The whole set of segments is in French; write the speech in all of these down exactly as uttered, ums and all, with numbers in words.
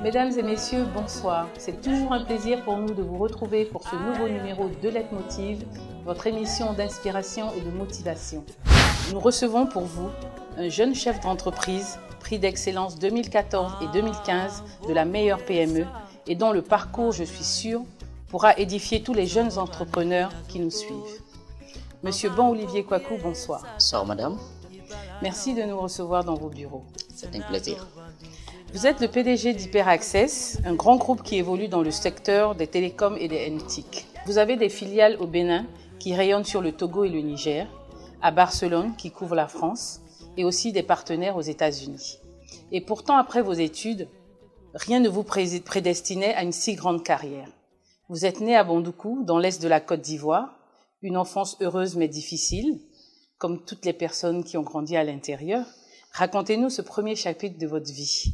Mesdames et messieurs, bonsoir. C'est toujours un plaisir pour nous de vous retrouver pour ce nouveau numéro de Leitmotiv, votre émission d'inspiration et de motivation. Nous recevons pour vous un jeune chef d'entreprise, prix d'excellence deux mille quatorze et deux mille quinze de la meilleure P M E et dont le parcours, je suis sûre, pourra édifier tous les jeunes entrepreneurs qui nous suivent. Monsieur Bon-Olivier Kwaku, bonsoir. Bonsoir madame. Merci de nous recevoir dans vos bureaux. C'est un plaisir. Vous êtes le P D G d'HyperAccess, un grand groupe qui évolue dans le secteur des télécoms et des N T I C. Vous avez des filiales au Bénin qui rayonnent sur le Togo et le Niger, à Barcelone qui couvre la France et aussi des partenaires aux États-Unis. Et pourtant, après vos études, rien ne vous prédestinait à une si grande carrière. Vous êtes né à Bondoukou, dans l'est de la Côte d'Ivoire, une enfance heureuse mais difficile, comme toutes les personnes qui ont grandi à l'intérieur. Racontez-nous ce premier chapitre de votre vie.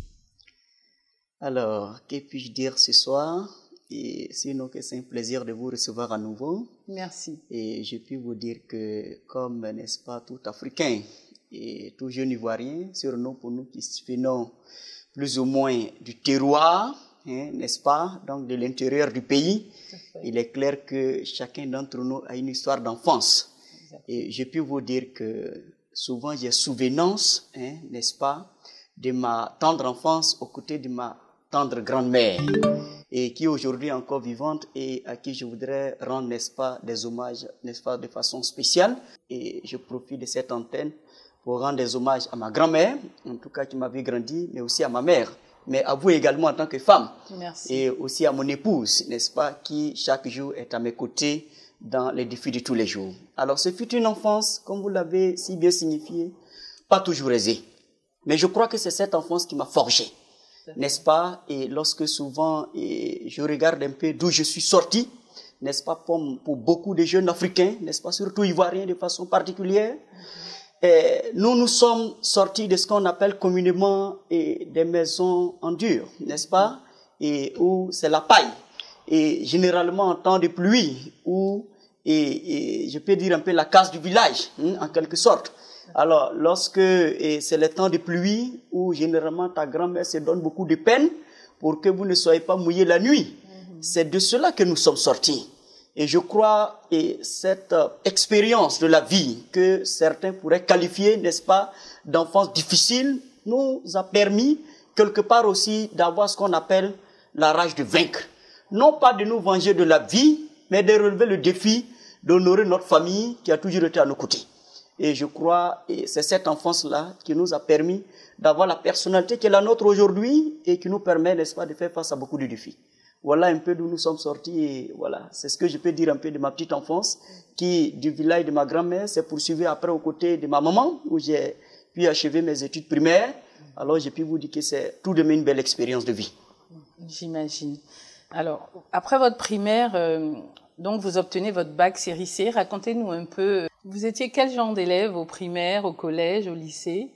Alors, que puis-je dire ce soir? Et sinon que c'est un plaisir de vous recevoir à nouveau. Merci. Et je puis vous dire que, comme, n'est-ce pas, tout Africain et tout jeune Ivoirien, surnom pour nous qui venons plus ou moins du terroir, hein, n'est-ce pas, donc de l'intérieur du pays, il est clair que chacun d'entre nous a une histoire d'enfance. Et je puis vous dire que souvent j'ai souvenance, hein, n'est-ce pas, de ma tendre enfance aux côtés de ma tendre grand-mère, et qui est aujourd'hui encore vivante et à qui je voudrais rendre, n'est-ce pas, des hommages, n'est-ce pas, de façon spéciale. Et je profite de cette antenne pour rendre des hommages à ma grand-mère, en tout cas qui m'a vu grandir, mais aussi à ma mère, mais à vous également en tant que femme. Merci. Et aussi à mon épouse, n'est-ce pas, qui chaque jour est à mes côtés dans les défis de tous les jours. Alors, ce fut une enfance, comme vous l'avez si bien signifié, pas toujours aisée. Mais je crois que c'est cette enfance qui m'a forgé, n'est-ce pas? Et lorsque souvent et je regarde un peu d'où je suis sorti, n'est-ce pas, pour, pour beaucoup de jeunes Africains, n'est-ce pas, surtout Ivoiriens de façon particulière, et nous nous sommes sortis de ce qu'on appelle communément et des maisons en dur, n'est-ce pas? Et où c'est la paille. Et généralement en temps de pluie, où et, et je peux dire un peu la case du village, hein, en quelque sorte. Alors, lorsque c'est le temps de pluie, où généralement ta grand-mère se donne beaucoup de peine pour que vous ne soyez pas mouillés la nuit. Mm-hmm. C'est de cela que nous sommes sortis. Et je crois et cette euh, expérience de la vie que certains pourraient qualifier, n'est-ce pas, d'enfance difficile, nous a permis quelque part aussi d'avoir ce qu'on appelle la rage de vaincre. Non pas de nous venger de la vie, mais de relever le défi d'honorer notre famille qui a toujours été à nos côtés. Et je crois, et c'est cette enfance-là qui nous a permis d'avoir la personnalité qui est la nôtre aujourd'hui et qui nous permet, n'est-ce pas, de faire face à beaucoup de défis. Voilà un peu d'où nous sommes sortis et voilà, c'est ce que je peux dire un peu de ma petite enfance qui, du village de ma grand-mère, s'est poursuivie après aux côtés de ma maman où j'ai pu achever mes études primaires. Alors, j'ai pu vous dire que c'est tout de même une belle expérience de vie. J'imagine. Alors, après votre primaire, euh, donc vous obtenez votre bac série C. Racontez-nous un peu, vous étiez quel genre d'élève au primaire, au collège, au lycée?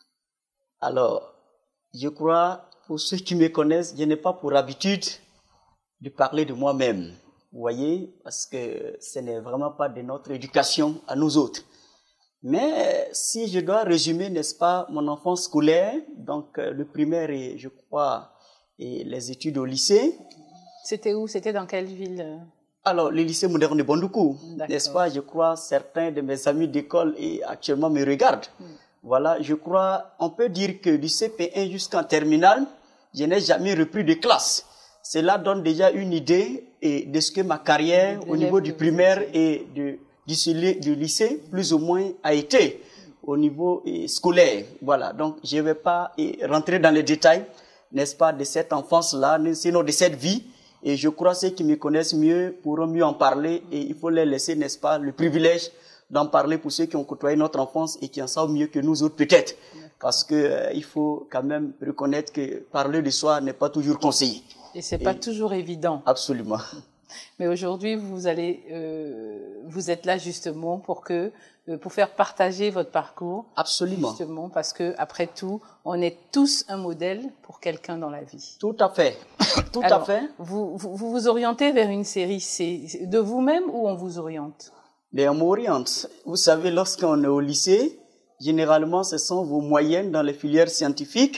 Alors, je crois, pour ceux qui me connaissent, je n'ai pas pour habitude de parler de moi-même. Vous voyez, parce que ce n'est vraiment pas de notre éducation à nous autres. Mais si je dois résumer, n'est-ce pas, mon enfance scolaire, donc le primaire et je crois et les études au lycée. C'était où? C'était dans quelle ville? Alors, le lycée moderne de Bondoukou, n'est-ce pas? Je crois certains de mes amis d'école et actuellement me regardent. Hmm. Voilà, je crois, on peut dire que du C P un jusqu'en terminale, je n'ai jamais repris de classe. Cela donne déjà une idée et de ce que ma carrière au niveau du primaire et de, du, du lycée, plus ou moins, a été au niveau et, scolaire. Voilà, donc je ne vais pas et, rentrer dans les détails, n'est-ce pas, de cette enfance-là, sinon de cette vie. Et je crois que ceux qui me connaissent mieux pourront mieux en parler et il faut les laisser, n'est-ce pas, le privilège d'en parler pour ceux qui ont côtoyé notre enfance et qui en savent mieux que nous autres peut-être. Parce que euh, il faut quand même reconnaître que parler de soi n'est pas toujours conseillé. Et c'est pas toujours évident. Absolument. Mais aujourd'hui, vous allez, euh, vous êtes là justement pour que, euh, pour faire partager votre parcours. Absolument. Justement, parce que après tout, on est tous un modèle pour quelqu'un dans la vie. Tout à fait. Tout Alors, à fait. Vous, vous vous vous orientez vers une série C de vous-même ou on vous oriente? Mais on m'oriente. Vous savez, lorsqu'on est au lycée, généralement, ce sont vos moyennes dans les filières scientifiques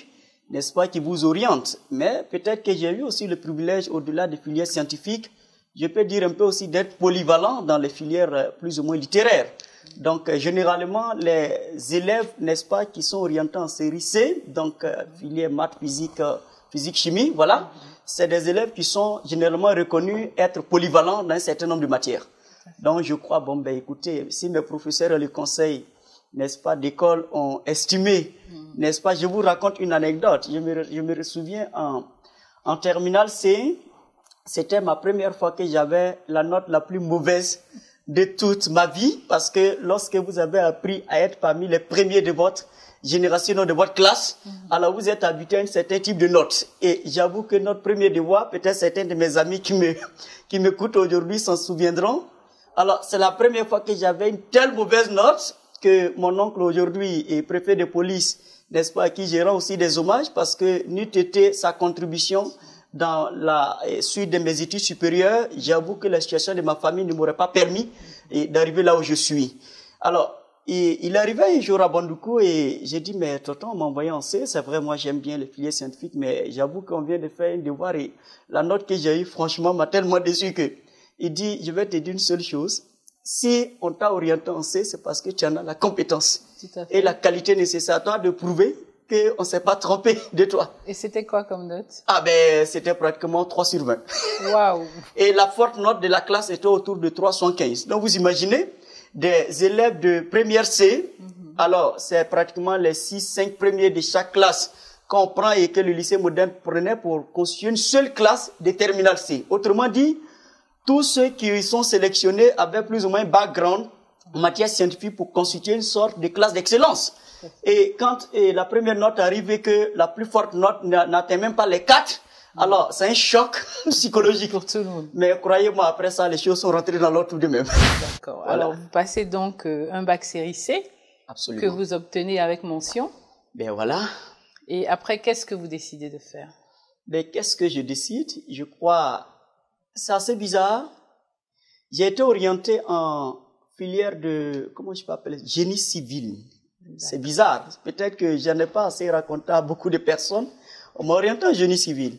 n'est-ce pas, qui vous oriente. Mais peut-être que j'ai eu aussi le privilège, au-delà des filières scientifiques, je peux dire un peu aussi d'être polyvalent dans les filières plus ou moins littéraires. Donc, euh, généralement, les élèves, n'est-ce pas, qui sont orientés en série C, donc euh, filière maths, physique, euh, physique, chimie, voilà, c'est des élèves qui sont généralement reconnus être polyvalents dans un certain nombre de matières. Donc, je crois, bon, ben, écoutez, si mes professeurs et les conseils, n'est-ce pas, d'école ont estimé, mm. n'est-ce pas, je vous raconte une anecdote. Je me, je me souviens en, en terminale C, c'était ma première fois que j'avais la note la plus mauvaise de toute ma vie, parce que lorsque vous avez appris à être parmi les premiers de votre génération, de votre classe, mm-hmm. alors vous êtes habitué à un certain type de notes. Et j'avoue que notre premier devoir, peut-être certains de mes amis qui me, qui m'écoutent aujourd'hui s'en souviendront. Alors, c'est la première fois que j'avais une telle mauvaise note que mon oncle aujourd'hui est préfet de police, n'est-ce pas, à qui je rends aussi des hommages, parce que n'eût été sa contribution dans la suite de mes études supérieures, j'avoue que la situation de ma famille ne m'aurait pas permis d'arriver là où je suis. Alors, il arrivait un jour à Bandoukou et j'ai dit, mais tonton, on m'a envoyé en C, c'est vrai, moi j'aime bien les filières scientifiques, mais j'avoue qu'on vient de faire un devoir et la note que j'ai eue, franchement, m'a tellement déçu que, il dit, je vais te dire une seule chose, si on t'a orienté en C, c'est parce que tu en as la compétence et la qualité nécessaire à toi de prouver qu'on ne s'est pas trompé de toi. Et c'était quoi comme note? Ah ben, c'était pratiquement trois sur vingt. Waouh. Et la forte note de la classe était autour de trois cent quinze. Donc vous imaginez, des élèves de première C, mm-hmm. alors c'est pratiquement les six, cinq premiers de chaque classe qu'on prend et que le lycée moderne prenait pour constituer une seule classe de terminale C. Autrement dit, tous ceux qui sont sélectionnés avaient plus ou moins un background en matière scientifique pour constituer une sorte de classe d'excellence. Et quand et la première note arrive et que la plus forte note n'atteint même pas les quatre, alors c'est un choc psychologique pour tout le monde. Mais croyez-moi, après ça, les choses sont rentrées dans l'ordre tout de même. D'accord. Voilà. Alors vous passez donc euh, un bac série C. Absolument. Que vous obtenez avec mention. Ben voilà. Et après, qu'est-ce que vous décidez de faire? Ben qu'est-ce que je décide? Je crois, c'est assez bizarre. J'ai été orienté en filière de, comment je peux appeler, génie civil. C'est bizarre. Peut-être que je n'ai pas assez raconté à beaucoup de personnes. On m'a orienté en génie civil.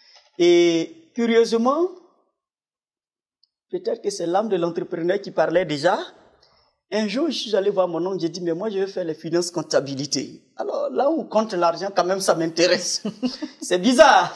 Et curieusement, peut-être que c'est l'âme de l'entrepreneur qui parlait déjà. Un jour, je suis allé voir mon oncle, j'ai dit, mais moi, je vais faire les finances comptabilité. Alors, là où on compte l'argent, quand même, ça m'intéresse. C'est bizarre.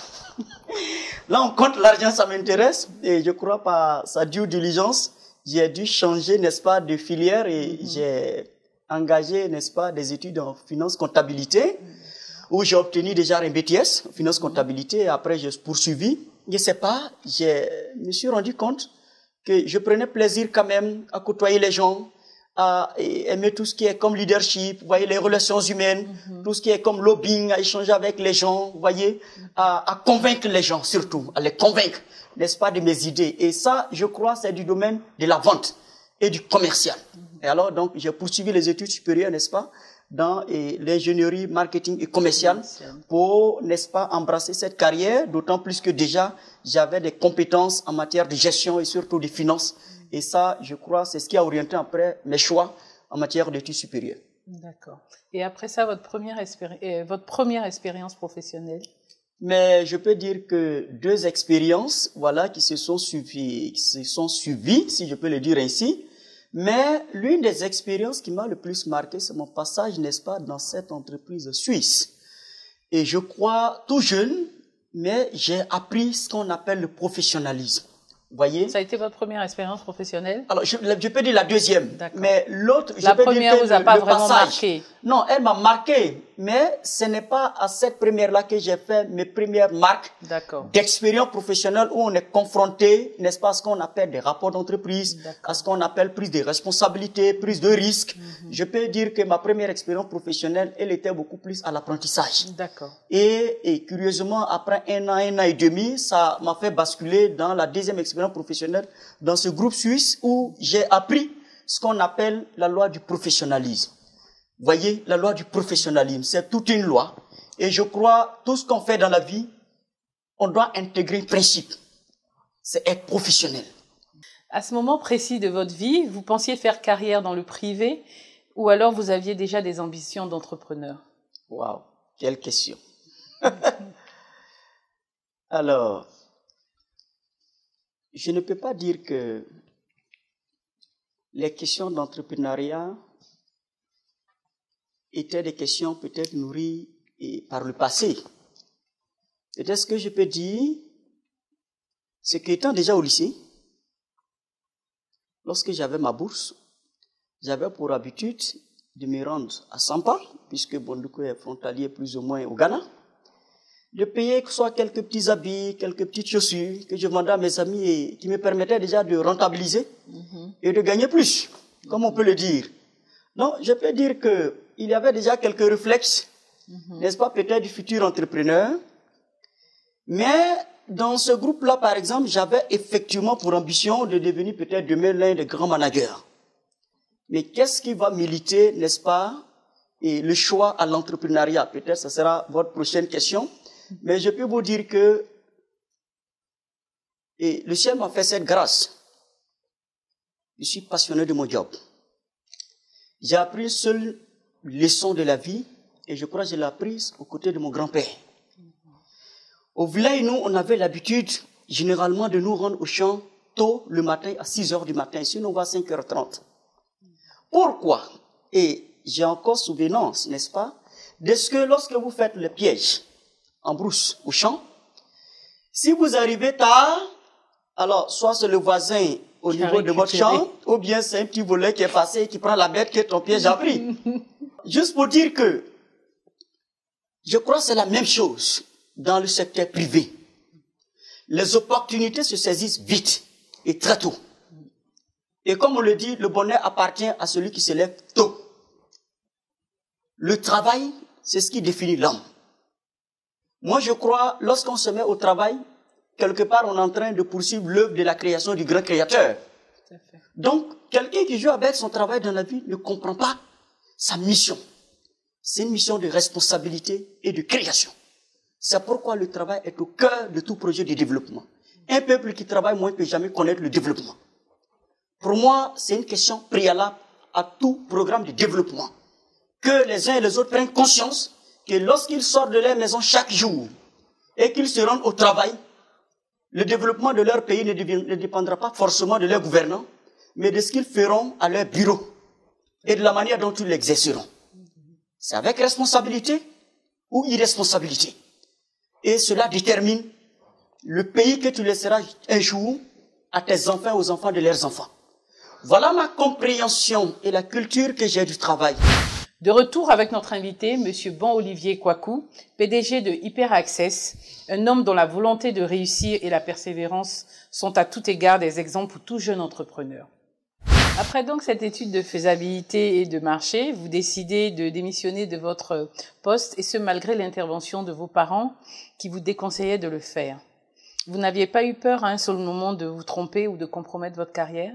Là, on compte l'argent, ça m'intéresse. Et je crois par sa due diligence, j'ai dû changer, n'est-ce pas, de filière et mm-hmm. j'ai engagé, n'est-ce pas, des études en finance comptabilité, où j'ai obtenu déjà un B T S, finance comptabilité, et après j'ai poursuivi. Je sais pas, je me suis rendu compte que je prenais plaisir quand même à côtoyer les gens, à aimer tout ce qui est comme leadership, vous voyez, les relations humaines, mm-hmm. tout ce qui est comme lobbying, à échanger avec les gens, vous voyez, à, à convaincre les gens surtout, à les convaincre, n'est-ce pas, de mes idées. Et ça, je crois, c'est du domaine de la vente et du commercial. Mm-hmm. Et alors, donc, j'ai poursuivi les études supérieures, n'est-ce pas, dans l'ingénierie, marketing et commercial pour, n'est-ce pas, embrasser cette carrière, d'autant plus que déjà, j'avais des compétences en matière de gestion et surtout de finances. Et ça, je crois, c'est ce qui a orienté après mes choix en matière d'études supérieures. D'accord. Et après ça, votre première, expéri- votre première expérience professionnelle? Mais je peux dire que deux expériences, voilà, qui se sont suivies, qui se sont suivies, si je peux le dire ainsi. Mais l'une des expériences qui m'a le plus marqué, c'est mon passage, n'est-ce pas, dans cette entreprise suisse. Et je crois, tout jeune, mais j'ai appris ce qu'on appelle le professionnalisme. Vous voyez? Ça a été votre première expérience professionnelle? Alors, je, je peux dire la deuxième. Mais l'autre, je la peux première dire que vous a le, pas le vraiment passage, marqué? Non, elle m'a marqué. Mais ce n'est pas à cette première-là que j'ai fait mes premières marques d'expérience professionnelle où on est confronté, n'est-ce pas, à ce qu'on appelle des rapports d'entreprise, à ce qu'on appelle prise de responsabilité, prise de risque. Mm-hmm. Je peux dire que ma première expérience professionnelle, elle était beaucoup plus à l'apprentissage. D'accord. Et, et curieusement, après un an, un an et demi, ça m'a fait basculer dans la deuxième expérience professionnelle dans ce groupe suisse où j'ai appris ce qu'on appelle la loi du professionnalisme. Vous voyez, la loi du professionnalisme, c'est toute une loi. Et je crois, tout ce qu'on fait dans la vie, on doit intégrer un principe. C'est être professionnel. À ce moment précis de votre vie, vous pensiez faire carrière dans le privé ou alors vous aviez déjà des ambitions d'entrepreneur? Waouh, quelle question. Alors, je ne peux pas dire que les questions d'entrepreneuriat étaient des questions peut-être nourries par le passé. Peut-être ce que je peux dire, c'est qu'étant déjà au lycée, lorsque j'avais ma bourse, j'avais pour habitude de me rendre à Sampa, puisque Bondoukou est frontalier plus ou moins au Ghana, de payer soit quelques petits habits, quelques petites chaussures que je vendais à mes amis et qui me permettaient déjà de rentabiliser mm-hmm. et de gagner plus, comme on peut le dire. Donc, je peux dire qu'il y avait déjà quelques réflexes, mm-hmm. n'est-ce pas, peut-être du futur entrepreneur. Mais dans ce groupe-là, par exemple, j'avais effectivement pour ambition de devenir peut-être demain l'un des grands managers. Mais qu'est-ce qui va militer, n'est-ce pas, et le choix à l'entrepreneuriat? Peut-être ce sera votre prochaine question. Mais je peux vous dire que et le ciel m'a fait cette grâce. Je suis passionné de mon job. J'ai appris une seule leçon de la vie et je crois que je l'ai apprise aux côtés de mon grand-père. Au village, nous, on avait l'habitude généralement de nous rendre au champ tôt le matin à six heures du matin, sinon on va à cinq heures trente. Pourquoi? Et j'ai encore souvenance, n'est-ce pas, de ce que lorsque vous faites le piège en brousse au champ, si vous arrivez tard, alors soit c'est le voisin au qui niveau de votre champ, ou bien c'est un petit volet qui est passé et qui prend la bête que ton piège a pris. Juste pour dire que je crois que c'est la même chose dans le secteur privé. Les opportunités se saisissent vite et très tôt. Et comme on le dit, le bonheur appartient à celui qui se lève tôt. Le travail, c'est ce qui définit l'homme. Moi, je crois, lorsqu'on se met au travail, quelque part, on est en train de poursuivre l'œuvre de la création du grand créateur. Donc, quelqu'un qui joue avec son travail dans la vie ne comprend pas sa mission. C'est une mission de responsabilité et de création. C'est pourquoi le travail est au cœur de tout projet de développement. Un peuple qui travaille moins peut jamais connaître le développement. Pour moi, c'est une question préalable à tout programme de développement. Que les uns et les autres prennent conscience que lorsqu'ils sortent de leur maison chaque jour et qu'ils se rendent au travail, le développement de leur pays ne, devient, ne dépendra pas forcément de leurs gouvernants, mais de ce qu'ils feront à leur bureau et de la manière dont ils l'exerceront. C'est avec responsabilité ou irresponsabilité. Et cela détermine le pays que tu laisseras un jour à tes enfants, aux enfants de leurs enfants. Voilà ma compréhension et la culture que j'ai du travail. De retour avec notre invité, M. Bon-Olivier Kwaku, P D G de HyperAccess, un homme dont la volonté de réussir et la persévérance sont à tout égard des exemples pour tout jeune entrepreneur. Après donc cette étude de faisabilité et de marché, vous décidez de démissionner de votre poste, et ce malgré l'intervention de vos parents qui vous déconseillaient de le faire. Vous n'aviez pas eu peur à un seul moment de vous tromper ou de compromettre votre carrière?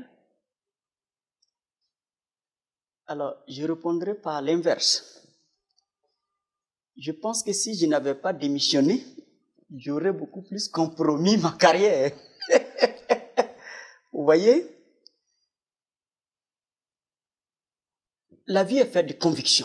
Alors, je répondrai par l'inverse. Je pense que si je n'avais pas démissionné, j'aurais beaucoup plus compromis ma carrière. Vous voyez? La vie est faite de convictions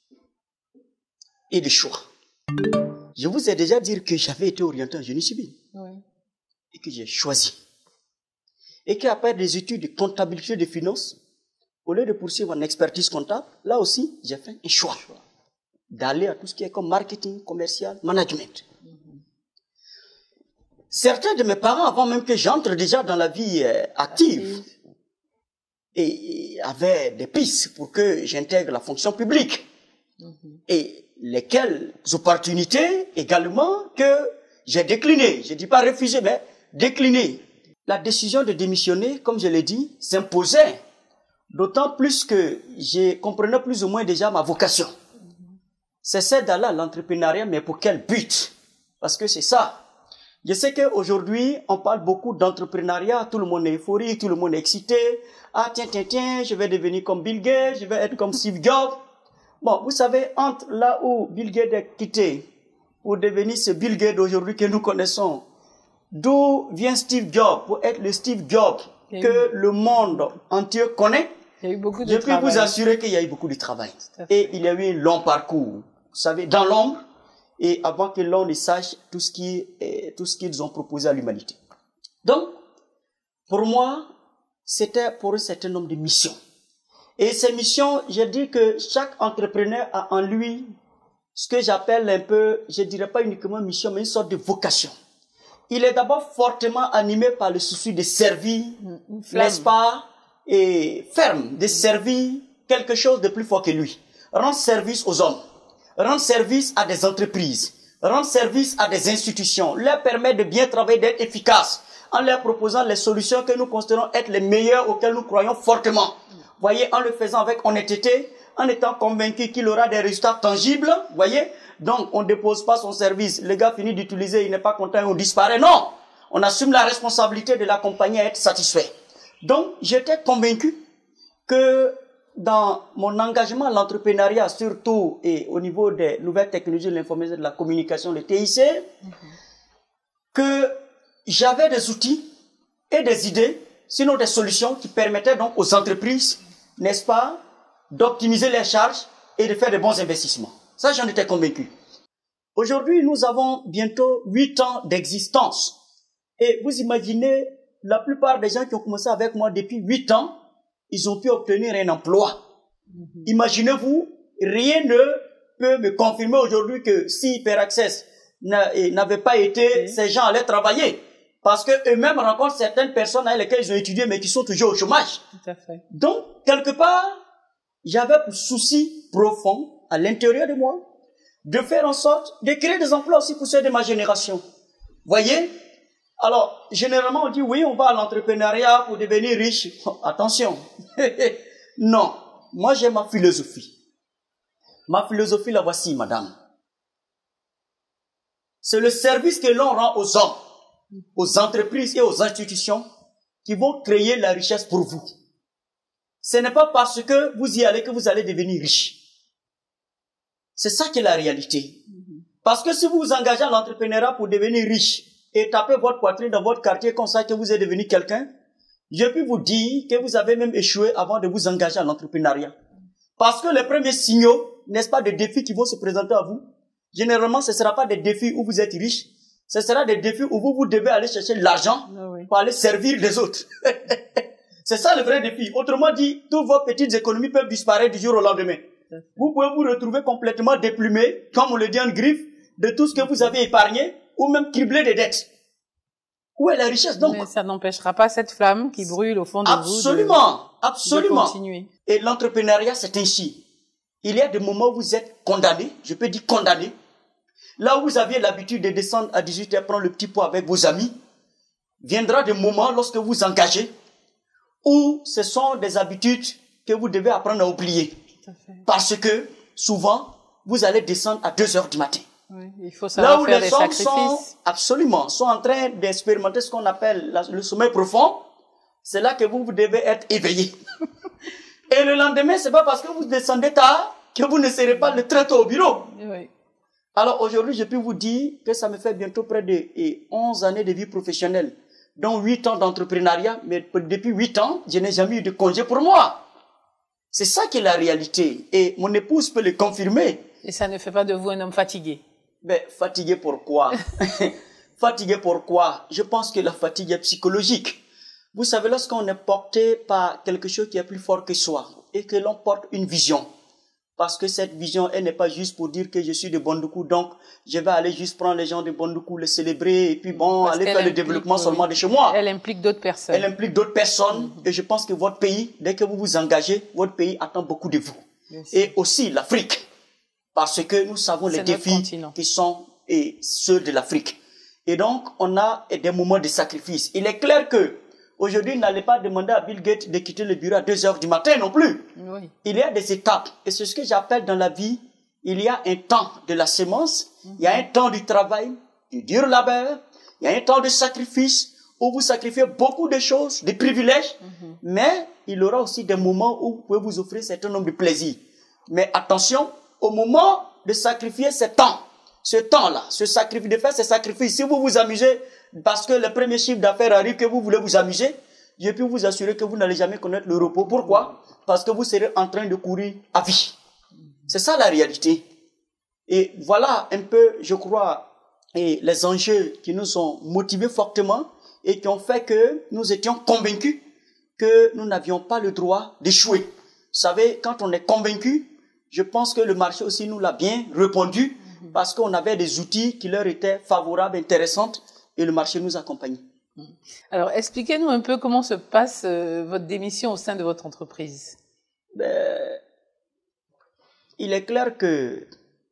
et de choix. Je vous ai déjà dit que j'avais été orienté en génie civil. Oui. Et que j'ai choisi. Et qu'après des études de comptabilité et de finances, au lieu de poursuivre en expertise comptable, là aussi, j'ai fait un choix d'aller à tout ce qui est comme marketing, commercial, management. Mm-hmm. Certains de mes parents, avant même que j'entre déjà dans la vie euh, active, et, et avaient des pistes pour que j'intègre la fonction publique. Mm-hmm. Et lesquelles opportunités également que j'ai déclinées. Je ne dis pas refuser, mais déclinées. La décision de démissionner, comme je l'ai dit, s'imposait. D'autant plus que je comprenais plus ou moins déjà ma vocation. C'est celle d'aller à l'entrepreneuriat, mais pour quel but? Parce que c'est ça. Je sais qu'aujourd'hui, on parle beaucoup d'entrepreneuriat, tout le monde est euphorique, tout le monde est excité. Ah tiens, tiens, tiens, je vais devenir comme Bill Gates, je vais être comme Steve Jobs. Bon, vous savez, entre là où Bill Gates est quitté, pour devenir ce Bill Gates d'aujourd'hui que nous connaissons, d'où vient Steve Jobs, pour être le Steve Jobs que le monde entier connaît, il y a eu beaucoup de je travail. peux vous assurer qu'il y a eu beaucoup de travail. Et il y a eu un long parcours. Vous savez, dans l'ombre, et avant que l'on ne sache tout ce qui, eh, tout ce qu'ils ont proposé à l'humanité. Donc, pour moi, c'était pour un certain nombre de missions. Et ces missions, je dis que chaque entrepreneur a en lui ce que j'appelle un peu, je dirais pas uniquement mission, mais une sorte de vocation. Il est d'abord fortement animé par le souci de servir, n'est-ce pas, et ferme, de servir quelque chose de plus fort que lui. Rendre service aux hommes, rendre service à des entreprises, rendre service à des institutions, leur permettre de bien travailler, d'être efficaces, en leur proposant les solutions que nous considérons être les meilleures auxquelles nous croyons fortement. Voyez, en le faisant avec honnêteté, en étant convaincu qu'il aura des résultats tangibles, voyez. Donc, on ne dépose pas son service, le gars finit d'utiliser, il n'est pas content et on disparaît. Non, on assume la responsabilité de l'accompagner à être satisfait. Donc, j'étais convaincu que dans mon engagement à l'entrepreneuriat, surtout et au niveau des nouvelles technologies de l'information et de la communication, le T I C, mm-hmm. que j'avais des outils et des idées, sinon des solutions qui permettaient donc aux entreprises, n'est-ce pas, d'optimiser les charges et de faire de bons investissements. Ça, j'en étais convaincu. Aujourd'hui, nous avons bientôt huit ans d'existence. Et vous imaginez, la plupart des gens qui ont commencé avec moi depuis huit ans, ils ont pu obtenir un emploi. Mm-hmm. Imaginez-vous, rien ne peut me confirmer aujourd'hui que si HyperAccess n'avait pas été, okay. ces gens allaient travailler. Parce qu'eux-mêmes rencontrent certaines personnes avec lesquelles ils ont étudié, mais qui sont toujours au chômage. Tout à fait. Donc, quelque part, j'avais pour souci profond, à l'intérieur de moi, de faire en sorte de créer des emplois aussi pour ceux de ma génération. Voyez? Alors, généralement, on dit, oui, on va à l'entrepreneuriat pour devenir riche. Oh, attention. Non. Moi, j'ai ma philosophie. Ma philosophie, la voici, madame. C'est le service que l'on rend aux hommes, aux entreprises et aux institutions qui vont créer la richesse pour vous. Ce n'est pas parce que vous y allez que vous allez devenir riche. C'est ça qui est la réalité. Parce que si vous vous engagez à l'entrepreneuriat pour devenir riche et tapez votre poitrine dans votre quartier comme ça que vous êtes devenu quelqu'un, je peux vous dire que vous avez même échoué avant de vous engager à l'entrepreneuriat. Parce que les premiers signaux, n'est-ce pas, des défis qui vont se présenter à vous, généralement ce ne sera pas des défis où vous êtes riche, ce sera des défis où vous, vous devez aller chercher l'argent oui. pour aller servir les autres. C'est ça le vrai défi. Autrement dit, toutes vos petites économies peuvent disparaître du jour au lendemain. Vous pouvez vous retrouver complètement déplumé, comme on le dit en griffe, de tout ce que vous avez épargné, ou même criblé de dettes. Où est la richesse donc? Mais ça n'empêchera pas cette flamme qui brûle au fond de absolument, vous de, absolument. de continuer. Et l'entrepreneuriat, c'est ainsi. Il y a des moments où vous êtes condamné, je peux dire condamné. Là où vous aviez l'habitude de descendre à dix-huit heures, prendre le petit pot avec vos amis, viendra des moments lorsque vous engagez, où ce sont des habitudes que vous devez apprendre à oublier. Parce que, souvent, vous allez descendre à deux heures du matin. Oui, il faut savoir faire des sacrifices. Là où les hommes sont, absolument, sont en train d'expérimenter ce qu'on appelle la, le sommeil profond, c'est là que vous, vous devez être éveillé. Et le lendemain, c'est pas parce que vous descendez tard que vous ne serez pas le très tôt au bureau. Oui. Alors aujourd'hui, je peux vous dire que ça me fait bientôt près de onze années de vie professionnelle, dont huit ans d'entrepreneuriat, mais depuis huit ans, je n'ai jamais eu de congé pour moi. C'est ça qui est la réalité. Et mon épouse peut le confirmer. Et ça ne fait pas de vous un homme fatigué? Ben, fatigué pourquoi? Fatigué pourquoi? Je pense que la fatigue est psychologique. Vous savez, lorsqu'on est porté par quelque chose qui est plus fort que soi, et que l'on porte une vision, parce que cette vision, elle n'est pas juste pour dire que je suis de Bondoukou, donc je vais aller juste prendre les gens de Bondoukou, les célébrer, et puis bon, parce aller faire le développement oui. seulement de chez moi. Elle implique d'autres personnes. Elle implique d'autres personnes, mm-hmm. et je pense que votre pays, dès que vous vous engagez, votre pays attend beaucoup de vous. Merci. Et aussi l'Afrique, parce que nous savons les défis qui sont et ceux de l'Afrique. Et donc, on a des moments de sacrifice. Il est clair que aujourd'hui, n'allez pas demander à Bill Gates de quitter le bureau à deux heures du matin non plus. Oui. Il y a des étapes. Et c'est ce que j'appelle dans la vie, il y a un temps de la semence, mm-hmm. il y a un temps du travail, du dur labeur, il y a un temps de sacrifice où vous sacrifiez beaucoup de choses, des privilèges, mm-hmm. mais il y aura aussi des moments où vous pouvez vous offrir un certain nombre de plaisirs. Mais attention, au moment de sacrifier ce temps, ce temps-là, ce sacrifice, de faire ce sacrifice, si vous vous amusez, parce que le premier chiffre d'affaires arrive que vous voulez vous amuser, je peux vous assurer que vous n'allez jamais connaître le repos. Pourquoi? Parce que vous serez en train de courir à vie. C'est ça la réalité. Et voilà un peu, je crois, et les enjeux qui nous ont motivés fortement et qui ont fait que nous étions convaincus que nous n'avions pas le droit d'échouer. Vous savez, quand on est convaincu, je pense que le marché aussi nous l'a bien répondu parce qu'on avait des outils qui leur étaient favorables, intéressants et le marché nous accompagnait. Alors, expliquez-nous un peu comment se passe euh, votre démission au sein de votre entreprise. Ben, il est clair que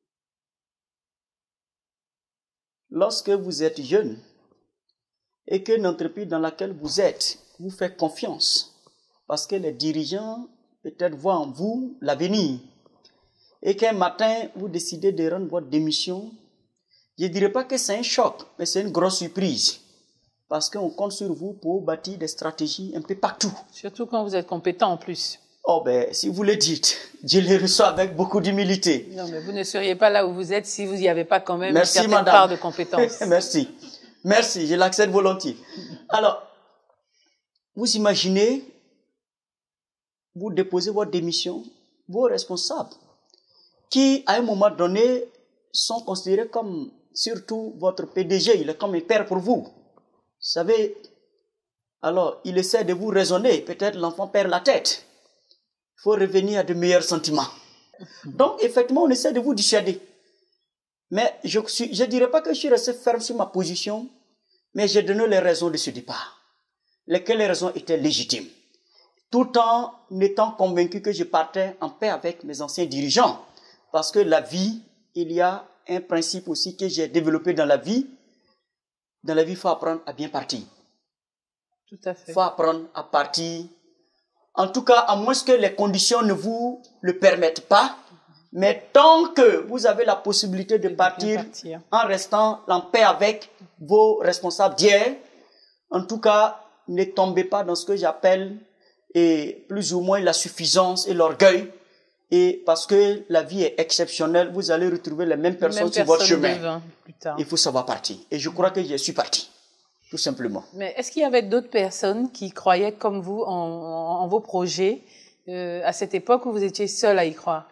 lorsque vous êtes jeune et que l'entreprise dans laquelle vous êtes vous fait confiance, parce que les dirigeants peut-être voient en vous l'avenir, et qu'un matin vous décidez de rendre votre démission, je ne dirais pas que c'est un choc, mais c'est une grosse surprise, parce qu'on compte sur vous pour bâtir des stratégies un peu partout. Surtout quand vous êtes compétent en plus. Oh ben, si vous le dites, je les reçois avec beaucoup d'humilité. Non, mais vous ne seriez pas là où vous êtes si vous n'y avez pas quand même Merci, une certaine madame. part de compétence. Merci. Merci, je l'accepte volontiers. Alors, vous imaginez, vous déposez votre démission, vos responsables, qui à un moment donné sont considérés comme, surtout votre P D G, il est comme un père pour vous. Vous savez, alors il essaie de vous raisonner, peut-être l'enfant perd la tête. Il faut revenir à de meilleurs sentiments. Donc, effectivement, on essaie de vous dissuader. Mais je ne dirais pas que je suis resté ferme sur ma position, mais j'ai donné les raisons de ce départ. Lesquelles les raisons étaient légitimes. Tout en étant convaincu que je partais en paix avec mes anciens dirigeants. Parce que la vie, il y a un principe aussi que j'ai développé dans la vie. Dans la vie, il faut apprendre à bien partir. Tout à fait. Il faut apprendre à partir. En tout cas, à moins que les conditions ne vous le permettent pas. Mais tant que vous avez la possibilité de partir, partir en restant en paix avec vos responsables d'hier, en tout cas, ne tombez pas dans ce que j'appelle et plus ou moins la suffisance et l'orgueil. Et parce que la vie est exceptionnelle, vous allez retrouver les mêmes personnes sur votre chemin. Plus tard. Il faut savoir partir. Et je crois que je suis parti, tout simplement. Mais est-ce qu'il y avait d'autres personnes qui croyaient comme vous en, en, en vos projets euh, à cette époque où vous étiez seul à y croire?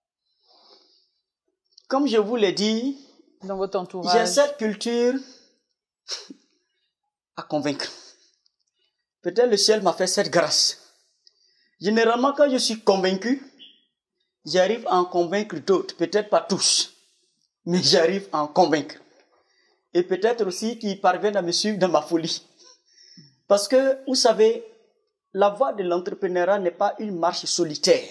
Comme je vous l'ai dit, dans votre entourage, j'ai cette culture à convaincre. Peut-être le ciel m'a fait cette grâce. Généralement, quand je suis convaincu, j'arrive à en convaincre d'autres. Peut-être pas tous, mais j'arrive à en convaincre. Et peut-être aussi qu'ils parviennent à me suivre dans ma folie. Parce que, vous savez, la voie de l'entrepreneuriat n'est pas une marche solitaire.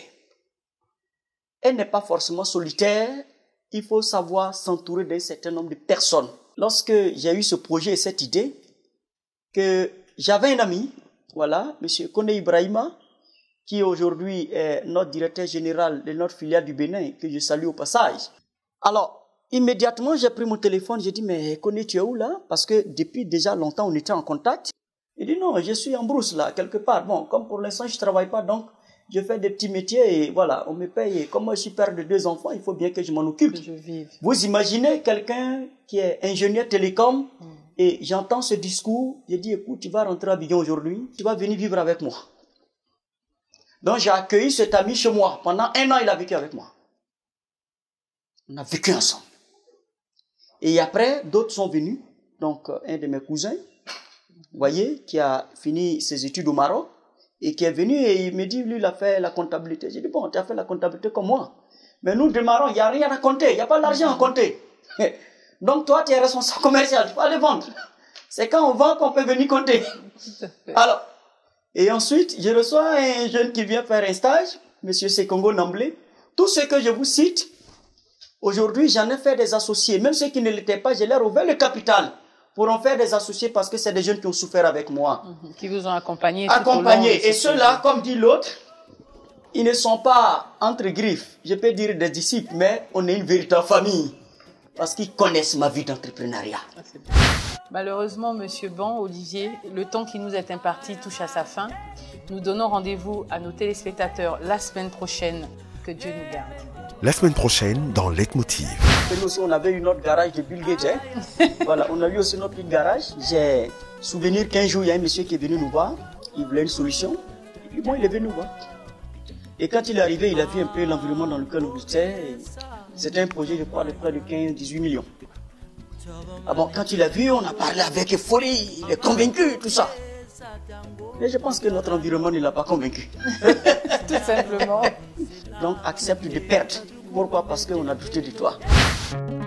Elle n'est pas forcément solitaire. Il faut savoir s'entourer d'un certain nombre de personnes. Lorsque j'ai eu ce projet et cette idée, que j'avais un ami, voilà, M. Kone Ibrahima, qui aujourd'hui est notre directeur général de notre filiale du Bénin, que je salue au passage. Alors, immédiatement, j'ai pris mon téléphone, j'ai dit, mais Kone, tu es où là? Parce que depuis déjà longtemps, on était en contact. Il dit, non, je suis en brousse là, quelque part. Bon, comme pour l'instant, je ne travaille pas, donc je fais des petits métiers et voilà, on me paye. Et comme moi, je suis père de deux enfants, il faut bien que je m'en occupe. Que je vive. Vous imaginez quelqu'un qui est ingénieur télécom mm. et j'entends ce discours, je dis, écoute, tu vas rentrer à Abidjan aujourd'hui, tu vas venir vivre avec moi. Donc, j'ai accueilli cet ami chez moi. Pendant un an, il a vécu avec moi. On a vécu ensemble. Et après, d'autres sont venus. Donc, un de mes cousins, vous voyez, qui a fini ses études au Maroc et qui est venu et il me dit, lui, il a fait la comptabilité. J'ai dit, bon, tu as fait la comptabilité comme moi. Mais nous démarrons, il n'y a rien à compter, il n'y a pas d'argent à compter. Donc, toi, tu es responsable commercial, tu peux aller vendre. C'est quand on vend qu'on peut venir compter. Alors, et ensuite, je reçois un jeune qui vient faire un stage, M. Sekongo Namblé. Tout ce que je vous cite, aujourd'hui, j'en ai fait des associés. Même ceux qui ne l'étaient pas, je leur ai ouvert le capital pour en faire des associés parce que c'est des jeunes qui ont souffert avec moi. Mmh, qui vous ont accompagné. Accompagnés. Et ceux-là, comme dit l'autre, ils ne sont pas entre griffes, je peux dire des disciples, mais on est une véritable famille. Parce qu'ils connaissent ma vie d'entrepreneuriat. Ah, malheureusement, Monsieur Ban, Olivier, le temps qui nous est imparti touche à sa fin. Nous donnons rendez-vous à nos téléspectateurs la semaine prochaine. Que Dieu nous garde. La semaine prochaine, dans Leitmotiv. Nous aussi, on avait eu notre garage de Bill Gates. Hein? Voilà, on a eu aussi notre petit garage. J'ai souvenir qu'un jour, il y a un monsieur qui est venu nous voir. Il voulait une solution. Et puis bon, il est venu nous voir. Et quand il est arrivé, il a vu un peu l'environnement dans lequel on était. C'était un projet, je crois, de près de quinze à dix-huit millions. Ah bon, quand tu l'as vu, on a parlé avec euphorie, il est convaincu, tout ça. Mais je pense que notre environnement ne l'a pas convaincu. Tout simplement. Donc accepte de perdre. Pourquoi? Parce qu'on a douté de toi.